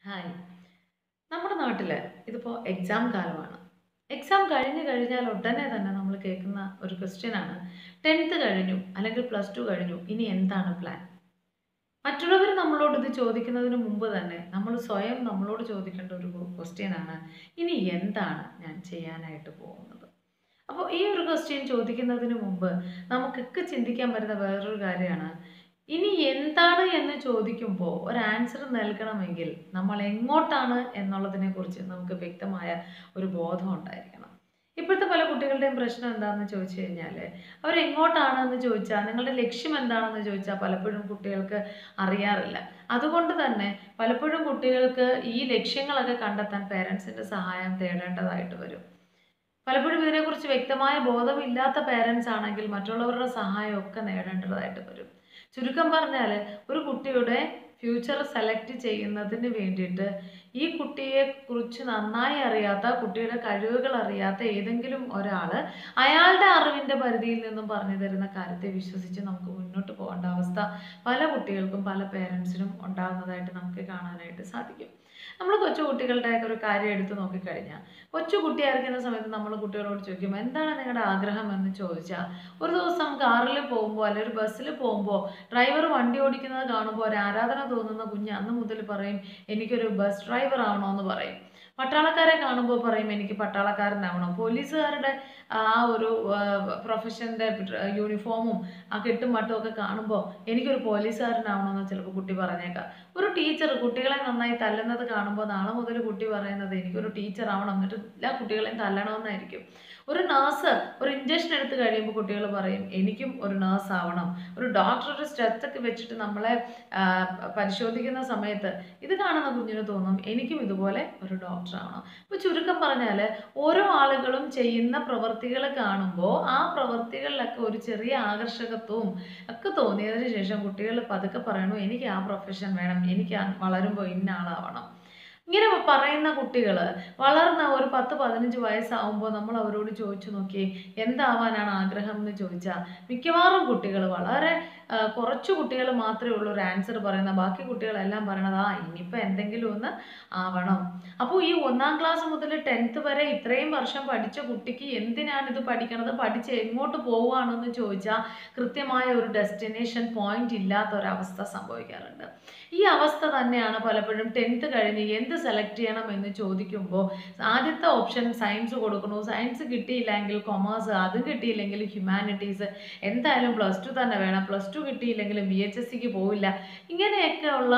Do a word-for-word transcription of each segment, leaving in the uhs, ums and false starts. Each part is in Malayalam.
ഹായ്. നമ്മുടെ നാട്ടിൽ ഇതിപ്പോൾ എക്സാം കാലമാണ്. എക്സാം കഴിഞ്ഞ് കഴിഞ്ഞാൽ ഉടനെ തന്നെ നമ്മൾ കേൾക്കുന്ന ഒരു ക്വസ്റ്റ്യനാണ്, ടെൻത്ത് കഴിഞ്ഞു അല്ലെങ്കിൽ പ്ലസ് ടു കഴിഞ്ഞു, ഇനി എന്താണ് പ്ലാൻ? മറ്റുള്ളവർ നമ്മളോട് ഇത് ചോദിക്കുന്നതിന് മുമ്പ് തന്നെ നമ്മൾ സ്വയം നമ്മളോട് ചോദിക്കേണ്ട ഒരു ക്വസ്റ്റ്യനാണ്, ഇനി എന്താണ് ഞാൻ ചെയ്യാനായിട്ട് പോകുന്നത്? അപ്പോൾ ഈ ഒരു ക്വസ്റ്റ്യൻ ചോദിക്കുന്നതിന് മുമ്പ് നമുക്കൊക്കെ ചിന്തിക്കാൻ പറ്റുന്ന വേറൊരു കാര്യമാണ്, ഇനി എന്താണ് എന്ന് ചോദിക്കുമ്പോൾ ഒരു ആൻസർ നൽകണമെങ്കിൽ നമ്മൾ എങ്ങോട്ടാണ് എന്നുള്ളതിനെ കുറിച്ച് നമുക്ക് വ്യക്തമായ ഒരു ബോധം ഉണ്ടായിരിക്കണം. ഇപ്പോഴത്തെ പല കുട്ടികളുടെയും പ്രശ്നം എന്താണെന്ന് ചോദിച്ചു കഴിഞ്ഞാൽ, അവർ എങ്ങോട്ടാണെന്ന് ചോദിച്ചാൽ, നിങ്ങളുടെ ലക്ഷ്യം എന്താണെന്ന് ചോദിച്ചാൽ പലപ്പോഴും കുട്ടികൾക്ക് അറിയാറില്ല. അതുകൊണ്ട് തന്നെ പലപ്പോഴും കുട്ടികൾക്ക് ഈ ലക്ഷ്യങ്ങളൊക്കെ കണ്ടെത്താൻ പേരൻസിൻ്റെ സഹായം തേടേണ്ടതായിട്ട് വരും. പലപ്പോഴും ഇതിനെക്കുറിച്ച് വ്യക്തമായ ബോധമില്ലാത്ത പേരൻസ് ആണെങ്കിൽ മറ്റുള്ളവരുടെ സഹായമൊക്കെ നേടേണ്ടതായിട്ട് വരും. ചുരുക്കം പറഞ്ഞാൽ, ഒരു കുട്ടിയുടെ ഫ്യൂച്ചർ സെലക്ട് ചെയ്യുന്നതിന് വേണ്ടിയിട്ട് ഈ കുട്ടിയെ കുറിച്ച് നന്നായി അറിയാത്ത, കുട്ടിയുടെ കഴിവുകൾ അറിയാത്ത ഏതെങ്കിലും ഒരാൾ അയാളുടെ അറിവിൻ്റെ പരിധിയിൽ നിന്നും പറഞ്ഞു തരുന്ന കാര്യത്തെ വിശ്വസിച്ച് നമുക്ക് മുന്നോട്ട് പോകേണ്ട അവസ്ഥ പല കുട്ടികൾക്കും പല പേരൻസിനും ഉണ്ടാകുന്നതായിട്ട് നമുക്ക് കാണാനായിട്ട് സാധിക്കും. നമ്മൾ കൊച്ചു കുട്ടികളുടെയൊക്കെ ഒരു കാര്യം എടുത്ത് നോക്കിക്കഴിഞ്ഞാൽ, കൊച്ചു കുട്ടിയായിരിക്കുന്ന സമയത്ത് നമ്മൾ കുട്ടികളോട് ചോദിക്കും, എന്താണ് നിങ്ങളുടെ ആഗ്രഹം എന്ന് ചോദിച്ചാൽ, ഒരു ദിവസം കാറിൽ പോകുമ്പോൾ അല്ലെങ്കിൽ ഒരു ബസ്സിൽ പോകുമ്പോൾ ഡ്രൈവർ വണ്ടി ഓടിക്കുന്നത് കാണുമ്പോൾ ഒരു ആരാധന തോന്നുന്ന കുഞ്ഞ് അന്ന് മുതൽ പറയും, എനിക്കൊരു ബസ് ഡ്രൈവർ ആവണമെന്ന് പറയും. പട്ടാളക്കാരെ കാണുമ്പോൾ പറയും, എനിക്ക് പട്ടാളക്കാരനാവണം. പോലീസുകാരുടെ ആ ഒരു പ്രൊഫഷൻ്റെ യൂണിഫോമും ആ കെട്ടും മട്ടും ഒക്കെ കാണുമ്പോൾ എനിക്കൊരു പോലീസുകാരനാവണമെന്ന് ചിലപ്പോൾ കുട്ടി പറഞ്ഞേക്കാം. ഒരു ടീച്ചർ കുട്ടികളെ നന്നായി തല്ലുന്നത് കാണുമ്പോൾ നാളെ മുതൽ കുട്ടി പറയുന്നത്, എനിക്കൊരു ടീച്ചർ ആവണം, എന്നിട്ട് എല്ലാ കുട്ടികളെയും തല്ലണമെന്നായിരിക്കും. ഒരു നഴ്സ് ഒരു ഇഞ്ചക്ഷൻ എടുത്ത് കഴിയുമ്പോൾ കുട്ടികൾ പറയും, എനിക്കും ഒരു നഴ്സ് ആവണം. ഒരു ഡോക്ടർ ഒരു സ്റ്റെത്തൊക്കെ വെച്ചിട്ട് നമ്മളെ പരിശോധിക്കുന്ന സമയത്ത് ഇത് കാണുന്ന കുഞ്ഞിന് തോന്നും, എനിക്കും ഇതുപോലെ ഒരു ഡോക്ടർ ആവണം. അപ്പോൾ ചുരുക്കം പറഞ്ഞാൽ, ഓരോ ആളുകളും ചെയ്യുന്ന പ്രവൃത്തികൾ കാണുമ്പോൾ ആ പ്രവൃത്തികളിലൊക്കെ ഒരു ചെറിയ ആകർഷകത്വവും ഒക്കെ തോന്നിയതിന് ശേഷം കുട്ടികൾ പതുക്കെ പറയണു, എനിക്ക് ആ പ്രൊഫഷൻ വേണം, എനിക്ക് വളരുമ്പോൾ ഇന്ന ആളാവണം. ഇങ്ങനെ പറയുന്ന കുട്ടികൾ വളർന്ന ഒരു പത്ത് പതിനഞ്ച് വയസ്സാവുമ്പോൾ നമ്മൾ അവരോട് ചോദിച്ചു നോക്കി, എന്താവാനാണ് ആഗ്രഹം എന്ന് ചോദിച്ചാൽ മിക്കവാറും കുട്ടികൾ, വളരെ കുറച്ച് കുട്ടികൾ മാത്രമേ ഉള്ളൂ ഒരു ആൻസർ പറയുന്നത്. ബാക്കി കുട്ടികളെല്ലാം പറയണത്, ആ ഇനിയിപ്പോൾ എന്തെങ്കിലും ഒന്ന് ആവണം. അപ്പോൾ ഈ ഒന്നാം ക്ലാസ് മുതൽ ടെൻത്ത് വരെ ഇത്രയും വർഷം പഠിച്ച കുട്ടിക്ക് എന്തിനാണ് ഇത് പഠിക്കണത്, പഠിച്ച് എങ്ങോട്ട് പോവുകയാണെന്ന് ചോദിച്ചാൽ കൃത്യമായ ഒരു ഡെസ്റ്റിനേഷൻ പോയിന്റ് ഇല്ലാത്ത ഒരവസ്ഥ സംഭവിക്കാറുണ്ട്. ഈ അവസ്ഥ തന്നെയാണ് പലപ്പോഴും ടെൻത്ത് കഴിഞ്ഞ് എന്ത് സെലക്ട് ചെയ്യണം എന്ന് ചോദിക്കുമ്പോൾ ആദ്യത്തെ ഓപ്ഷൻ സയൻസ് കൊടുക്കണു, സയൻസ് കിട്ടിയില്ലെങ്കിൽ കൊമേഴ്സ്, അതും കിട്ടിയില്ലെങ്കിൽ ഹ്യൂമാനിറ്റീസ്, എന്തായാലും പ്ലസ് ടു തന്നെ വേണം, പ്ലസ് ടു കിട്ടിയില്ലെങ്കിൽ ബി എച്ച് എസ് സിക്ക് പോവില്ല. ഇങ്ങനെയൊക്കെ ഉള്ള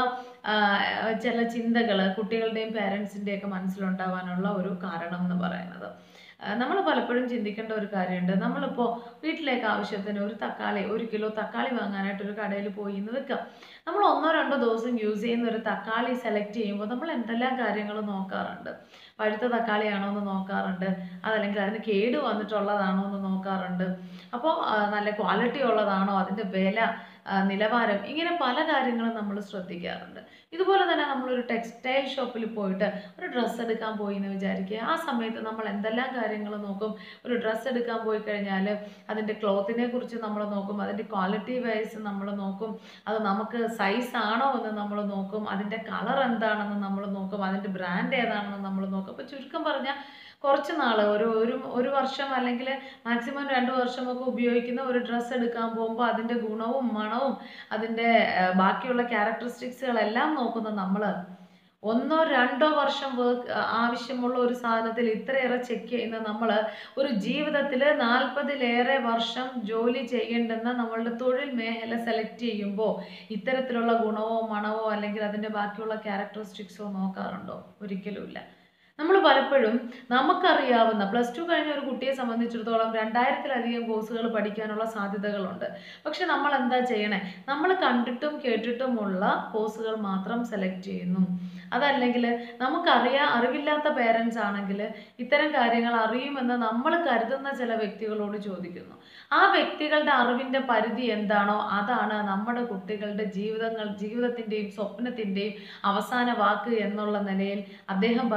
ചില ചിന്തകൾ കുട്ടികളുടെയും പേരൻസിൻ്റെയൊക്കെ മനസ്സിലുണ്ടാവാനുള്ള ഒരു കാരണം എന്ന് പറയുന്നത്, നമ്മൾ പലപ്പോഴും ചിന്തിക്കേണ്ട ഒരു കാര്യമുണ്ട്. നമ്മളിപ്പോൾ വീട്ടിലേക്ക് ആവശ്യത്തിന് ഒരു തക്കാളി, ഒരു കിലോ തക്കാളി വാങ്ങാനായിട്ട് ഒരു കടയിൽ പോയി എന്ന് വെക്കാം. നമ്മൾ ഒന്നോ രണ്ടോ ദിവസം യൂസ് ചെയ്യുന്ന ഒരു തക്കാളി സെലക്ട് ചെയ്യുമ്പോൾ നമ്മൾ എന്തെല്ലാം കാര്യങ്ങൾ നോക്കാറുണ്ട്. പഴുത്ത തക്കാളിയാണോ എന്ന് നോക്കാറുണ്ട്, അതല്ലെങ്കിൽ അതിന് കേട് വന്നിട്ടുള്ളതാണോ എന്ന് നോക്കാറുണ്ട്. അപ്പോൾ നല്ല ക്വാളിറ്റി ഉള്ളതാണോ, അതിൻ്റെ വില, നിലവാരം, ഇങ്ങനെ പല കാര്യങ്ങളും നമ്മൾ ശ്രദ്ധിക്കാറുണ്ട്. ഇതുപോലെ തന്നെ നമ്മളൊരു ടെക്സ്റ്റൈൽ ഷോപ്പിൽ പോയിട്ട് ഒരു ഡ്രസ്സ് എടുക്കാൻ പോയി എന്ന് വിചാരിക്കുക. ആ സമയത്ത് നമ്മൾ എന്തെല്ലാം കാര്യങ്ങൾ നോക്കും? ഒരു ഡ്രസ്സ് എടുക്കാൻ പോയി കഴിഞ്ഞാൽ അതിൻ്റെ ക്ലോത്തിനെ കുറിച്ച് നമ്മൾ നോക്കും, അതിൻ്റെ ക്വാളിറ്റി വൈസ് നമ്മൾ നോക്കും, അത് നമുക്ക് സൈസ് ആണോ എന്ന് നമ്മൾ നോക്കും, അതിൻ്റെ കളർ എന്താണെന്ന് നമ്മൾ നോക്കും, അതിൻ്റെ ബ്രാൻഡ് ഏതാണെന്ന് നമ്മൾ നോക്കും. അപ്പോൾ ചുരുക്കം പറഞ്ഞാൽ കുറച്ച് നാൾ, ഒരു ഒരു ഒരു വർഷം അല്ലെങ്കിൽ മാക്സിമം രണ്ട് വർഷമൊക്കെ ഉപയോഗിക്കുന്ന ഒരു ഡ്രസ്സ് എടുക്കാൻ പോകുമ്പോൾ അതിൻ്റെ ഗുണവും മണവും അതിൻ്റെ ബാക്കിയുള്ള ക്യാരക്ടറിസ്റ്റിക്സുകളെല്ലാം നോക്കുന്ന നമ്മൾ ഒന്നോ രണ്ടോ വർഷം വർക്ക് ആവശ്യമുള്ള ഒരു സാധനത്തിൽ ഇത്രയേറെ ചെക്ക് ചെയ്യുന്ന നമ്മൾ ഒരു ജീവിതത്തിൽ നാൽപ്പതിലേറെ വർഷം ജോലി ചെയ്യേണ്ടുന്ന നമ്മളുടെ തൊഴിൽ മേഖല സെലക്ട് ചെയ്യുമ്പോൾ ഇത്തരത്തിലുള്ള ഗുണമോ മണമോ അല്ലെങ്കിൽ അതിൻ്റെ ബാക്കിയുള്ള ക്യാരക്ടറിസ്റ്റിക്സോ നോക്കാറുണ്ടോ? ഒരിക്കലുമില്ല. നമ്മൾ പലപ്പോഴും നമുക്കറിയാവുന്ന, പ്ലസ് ടു കഴിഞ്ഞ ഒരു കുട്ടിയെ സംബന്ധിച്ചിടത്തോളം രണ്ടായിരത്തിലധികം കോഴ്സുകൾ പഠിക്കാനുള്ള സാധ്യതകളുണ്ട്. പക്ഷെ നമ്മൾ എന്താ ചെയ്യണേ? നമ്മൾ കണ്ടിട്ടും കേട്ടിട്ടുമുള്ള കോഴ്സുകൾ മാത്രം സെലക്ട് ചെയ്യുന്നു. അതല്ലെങ്കിൽ നമുക്കറിയാ അറിവില്ലാത്ത പേരൻസ് ആണെങ്കിൽ ഇത്തരം കാര്യങ്ങൾ അറിയുമെന്ന് നമ്മൾ കരുതുന്ന ചില വ്യക്തികളോട് ചോദിക്കുന്നു. ആ വ്യക്തികളുടെ അറിവിൻ്റെ പരിധി എന്താണോ അതാണ് നമ്മുടെ കുട്ടികളുടെ ജീവിതങ്ങൾ ജീവിതത്തിൻ്റെയും സ്വപ്നത്തിൻ്റെയും അവസാന വാക്ക് എന്നുള്ള നിലയിൽ അദ്ദേഹം പറയുന്ന വാക്ക്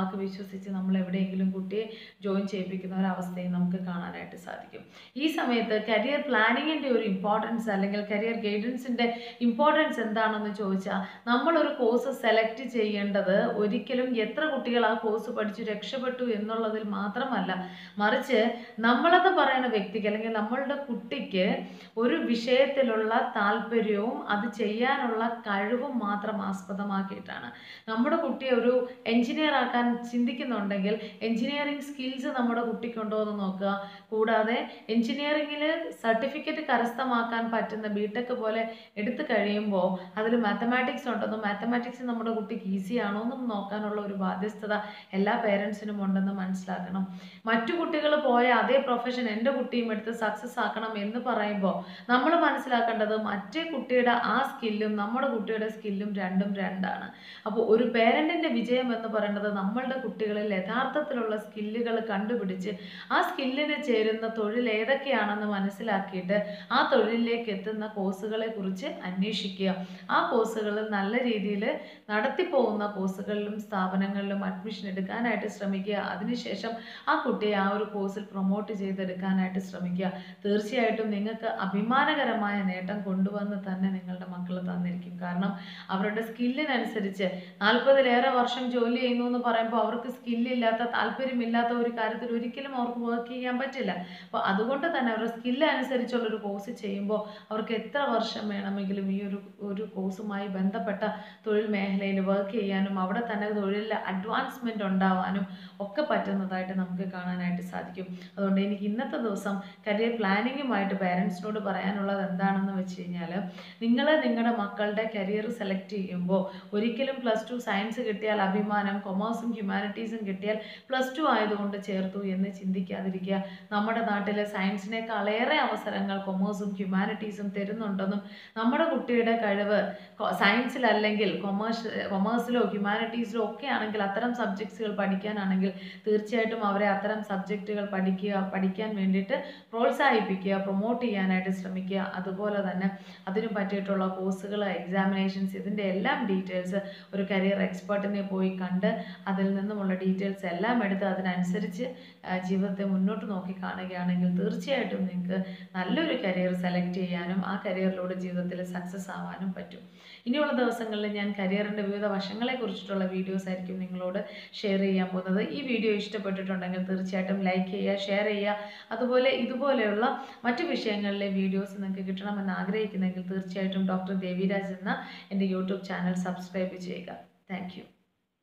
വാക്ക് വിശ്വസിച്ച് നമ്മൾ എവിടെയെങ്കിലും കുട്ടിയെ ജോയിൻ ചെയ്യിപ്പിക്കുന്ന ഒരവസ്ഥയും നമുക്ക് കാണാനായിട്ട് സാധിക്കും. ഈ സമയത്ത് കരിയർ പ്ലാനിങ്ങിൻ്റെ ഒരു ഇമ്പോർട്ടൻസ് അല്ലെങ്കിൽ കരിയർ ഗൈഡൻസിൻ്റെ ഇമ്പോർട്ടൻസ് എന്താണെന്ന് ചോദിച്ചാൽ, നമ്മളൊരു കോഴ്സ് സെലക്ട് ചെയ്യേണ്ടത് ഒരിക്കലും എത്ര കുട്ടികൾ ആ കോഴ്സ് പഠിച്ച് രക്ഷപ്പെട്ടു എന്നുള്ളതിൽ മാത്രമല്ല, മറിച്ച് നമ്മളെന്ന് പറയുന്ന വ്യക്തിക്ക് അല്ലെങ്കിൽ നമ്മളുടെ കുട്ടിക്ക് ഒരു വിഷയത്തിലുള്ള താല്പര്യവും അത് ചെയ്യാനുള്ള കഴിവും മാത്രം ആസ്പദമാക്കിയിട്ടാണ്. നമ്മുടെ കുട്ടിയെ ഒരു എഞ്ചിനീയർ ആക്കാൻ ചിന്തിക്കുന്നുണ്ടെങ്കിൽ എഞ്ചിനീയറിംഗ് സ്കിൽസ് നമ്മുടെ കുട്ടിക്കുണ്ടോ എന്ന് നോക്കുക. കൂടാതെ എഞ്ചിനീയറിംഗിൽ സർട്ടിഫിക്കറ്റ് കരസ്ഥമാക്കാൻ പറ്റുന്ന ബിടെക് പോലെ എടുത്തു കഴിയുമ്പോൾ അതിൽ മാത്തമാറ്റിക്സ് ഉണ്ടെന്നും മാത്തമാറ്റിക്സ് നമ്മുടെ കുട്ടിക്ക് ഈസി ആണോ എന്നും നോക്കാനുള്ള ഒരു ബാധ്യസ്ഥത എല്ലാ പേരൻസിനും ഉണ്ടെന്ന് മനസ്സിലാക്കണം. മറ്റു കുട്ടികൾ പോയ അതേ പ്രൊഫഷൻ എൻ്റെ കുട്ടിയും എടുത്ത് സക്സസ് ആക്കണം എന്ന് പറയുമ്പോൾ നമ്മൾ മനസ്സിലാക്കേണ്ടത് മറ്റേ കുട്ടിയുടെ ആ സ്കില്ലും നമ്മുടെ കുട്ടിയുടെ സ്കില്ലും രണ്ടും രണ്ടാണ്. അപ്പോൾ ഒരു പേരൻറ്റിൻ്റെ വിജയം എന്ന് പറയുന്നത് നമ്മളുടെ കുട്ടികളിൽ യഥാർത്ഥത്തിലുള്ള സ്കില്ലുകൾ കണ്ടുപിടിച്ച് ആ സ്കില്ലിന് ചേരുന്ന തൊഴിൽ ഏതൊക്കെയാണെന്ന് മനസ്സിലാക്കിയിട്ട് ആ തൊഴിലിലേക്ക് എത്തുന്ന കോഴ്സുകളെ കുറിച്ച് അന്വേഷിക്കുക. ആ കോഴ്സുകളിൽ നല്ല രീതിയിൽ നടത്തിപ്പോകുന്ന കോഴ്സുകളിലും സ്ഥാപനങ്ങളിലും അഡ്മിഷൻ എടുക്കാനായിട്ട് ശ്രമിക്കുക. അതിനുശേഷം ആ കുട്ടിയെ ആ ഒരു കോഴ്സിൽ പ്രൊമോട്ട് ചെയ്തെടുക്കാനായിട്ട് ശ്രമിക്കുക. തീർച്ചയായിട്ടും നിങ്ങൾക്ക് അഭിമാനകരമായ നേട്ടം കൊണ്ടുവന്ന് തന്നെ നിങ്ങളുടെ മക്കൾ തന്നിരിക്കും. കാരണം അവരുടെ സ്കില്ലിനനുസരിച്ച് നാൽപ്പതിലേറെ വർഷം ജോലി ചെയ്യുന്നു എന്ന് പറയുമ്പോൾ അവർക്ക് സ്കില്ലില്ലാത്ത താല്പര്യമില്ലാത്ത ഒരു കാര്യത്തിൽ ഒരിക്കലും അവർക്ക് വർക്ക് ചെയ്യാൻ പറ്റില്ല. അപ്പോൾ അതുകൊണ്ട് തന്നെ അവരുടെ സ്കില്ല് അനുസരിച്ചുള്ളൊരു കോഴ്സ് ചെയ്യുമ്പോൾ അവർക്ക് എത്ര വർഷം വേണമെങ്കിലും ഈ ഒരു ഒരു കോഴ്സുമായി ബന്ധപ്പെട്ട തൊഴിൽ മേഖലയിൽ വർക്ക് ചെയ്യാനും അവിടെ തന്നെ തൊഴിലിൽ അഡ്വാൻസ്മെൻ്റ് ഉണ്ടാവാനും ഒക്കെ പറ്റുന്നതായിട്ട് നമുക്ക് കാണാനായിട്ട് സാധിക്കും. അതുകൊണ്ട് എനിക്ക് ഇന്നത്തെ ദിവസം കരിയർ പ്ലാനിങ്ങുമായിട്ട് പേരൻസിനോട് പറയാനുള്ളത് എന്താണെന്ന് വെച്ച് കഴിഞ്ഞാൽ, നിങ്ങൾ നിങ്ങളുടെ മക്കളുടെ കരിയർ സെലക്ട് ചെയ്യുമ്പോൾ ഒരിക്കലും പ്ലസ് ടു സയൻസ് കിട്ടിയാൽ അഭിമാനം, കൊമേഴ്സും ഹ്യൂമാനിറ്റീസും കിട്ടിയാൽ പ്ലസ് ടു ആയതുകൊണ്ട് ചേർത്തു എന്ന് ചിന്തിക്കാതിരിക്കുക. നമ്മുടെ നാട്ടിൽ സയൻസിനേക്കാളേറെ അവസരങ്ങൾ കൊമേഴ്സും ഹ്യൂമാനിറ്റീസും തരുന്നുണ്ടെന്നും നമ്മുടെ കുട്ടിയുടെ കഴിവ് സയൻസിലല്ലെങ്കിൽ കൊമേഴ്സ് കൊമേഴ്സിലോ ഹ്യൂമാനിറ്റീസിലോ ഒക്കെ ആണെങ്കിൽ അത്തരം സബ്ജക്ട്സുകൾ പഠിക്കാനാണെങ്കിൽ തീർച്ചയായിട്ടും അവരെ അത്തരം സബ്ജക്റ്റുകൾ പഠിക്കുക പഠിക്കാൻ വേണ്ടിയിട്ട് പ്രോത്സാഹിപ്പിക്കുക, പ്രൊമോട്ട് ചെയ്യാനായിട്ട് ശ്രമിക്കുക. അതുപോലെ തന്നെ അതിനു പറ്റിയിട്ടുള്ള കോഴ്സുകൾ, എക്സാമിനേഷൻസ്, ഇതിൻ്റെ എല്ലാം ഡീറ്റെയിൽസ് ഒരു കരിയർ എക്സ്പേർട്ടിനെ പോയി കണ്ട് അതിൽ നിന്നുമുള്ള ഡീറ്റെയിൽസ് എല്ലാം എടുത്ത് അതിനനുസരിച്ച് ജീവിതത്തെ മുന്നോട്ട് നോക്കി കാണുകയാണെങ്കിൽ തീർച്ചയായിട്ടും നിങ്ങൾക്ക് നല്ലൊരു കരിയർ സെലക്ട് ചെയ്യാനും ആ കരിയറിലൂടെ ജീവിതത്തിൽ സക്സസ് ആവാനും പറ്റും. ഇനിയുള്ള ദിവസങ്ങളിൽ ഞാൻ കരിയറിൻ്റെ വിവിധ വശങ്ങളെ കുറിച്ചിട്ടുള്ള വീഡിയോസ് ആയിരിക്കും നിങ്ങളോട് ഷെയർ ചെയ്യാൻ പോകുന്നത്. ഈ വീഡിയോ ഇഷ്ടപ്പെട്ടിട്ടുണ്ടെങ്കിൽ തീർച്ചയായിട്ടും ലൈക്ക് ചെയ്യുക, ഷെയർ ചെയ്യുക. അതുപോലെ ഇതുപോലെയുള്ള മറ്റു വിഷയങ്ങളിലെ വീഡിയോസ് നിങ്ങൾക്ക് കിട്ടണമെന്ന് ആഗ്രഹിക്കുന്നെങ്കിൽ തീർച്ചയായിട്ടും ഡോക്ടർ ദേവിരാജ് എന്ന എൻ്റെ യൂട്യൂബ് ചാനൽ സബ്സ്ക്രൈബ് ചെയ്യുക. Thank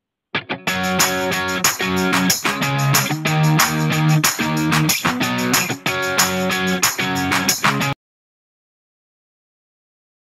U.